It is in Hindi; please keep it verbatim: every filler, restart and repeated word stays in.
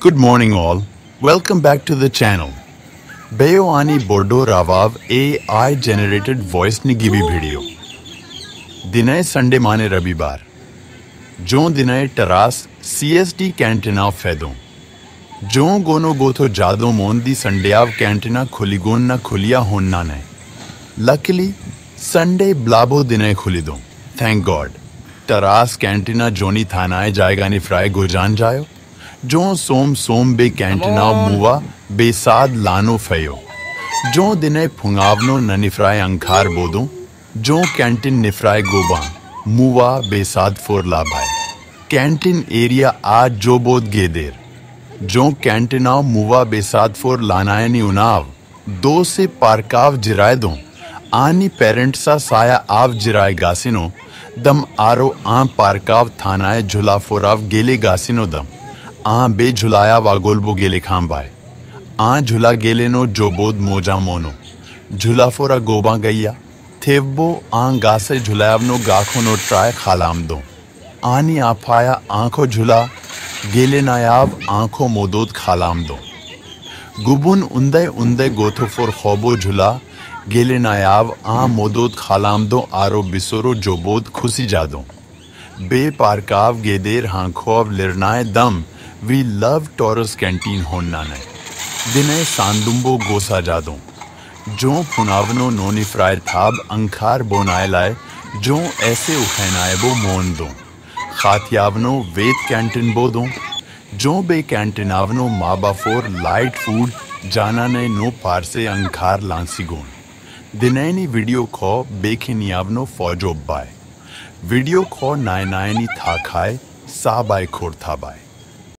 Good morning all. Welcome back to the channel. Bayo ani bordo ravav A I generated voice ni gibi video. Dinay Sunday mane rabibar. Jo dinay taras C S D cantina fedo. Jo gono gotho jado mondi Sundayav cantina khuligon na khuliya honna ne. Luckily, Sunday blabo dinay khulido. Thank God. Taras cantina joni thanae jayega ni fry gojan jayo. जो सोम सोम बे कैंटिना मुवा बेसाद लानो फयो जो दिने फुंगावनो ननिफ्राय अंखार बोदो जो कैंटीन निफ्राय गोबा मुवा बेसाद फोर लाभाय कैंटीन एरिया आज जो बोध गेदेर जो कैंटिना मुवा बेसाद फोर लानायनी उनाव दो से पारकाव जिराय दो आनी पेरेंट सा साया आव जिराय गासिनो दम आरो आं पारकाव थानाय झुला फोराव गेले गासिनो दम आ बे झुलाया वागोलबो गेले खांबाय आ झुला गेले नो जोबोद मोजा मोनो झुला फोरा गोबा गैया थेवबो आ गासे झुलायावनो गाखो नो ट्राय खालाम दो आनी आफाया आंखो झुला गेले नायाव आंखो मोदोद खालाम दो गुबुन उंदे उंदे गोथो फोर खोबो झुला गेले नायाव आ मोदोद खालाम दो आरो बिसोरो जोबोद खुशी जादो बे पारकाव गेदेर हांखोव लिरनाय दम We love Taurus Canteen honnane. Dinay sandumbo gosa jado. Jo funavno noni fry thab ankhar bonaye lae. Jo aise ukhainaye bo mon do. Khatyavno vet canteen bo do. Jo be cantinavno maba for light food jana ne no parse ankhar lansi gon. Dinay ni video ko bekiniavno fojob bay. Video ko nai nai ni tha khai sa bay khor tha bay.